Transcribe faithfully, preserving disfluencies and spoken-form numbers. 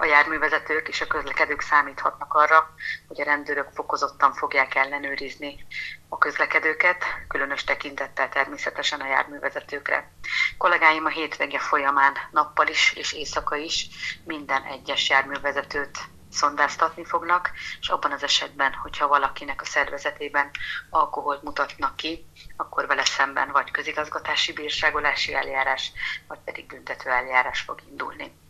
járművezetők és a közlekedők számíthatnak arra, hogy a rendőrök fokozottan fogják ellenőrizni a közlekedőket, különös tekintettel természetesen a járművezetőkre. Kollégáim a hétvége folyamán nappal is és éjszaka is minden egyes járművezetőt szondáztatni fognak, és abban az esetben, hogyha valakinek a szervezetében alkoholt mutatnak ki, akkor vele szemben vagy közigazgatási bírságolási eljárás, vagy pedig büntető eljárás fog indulni.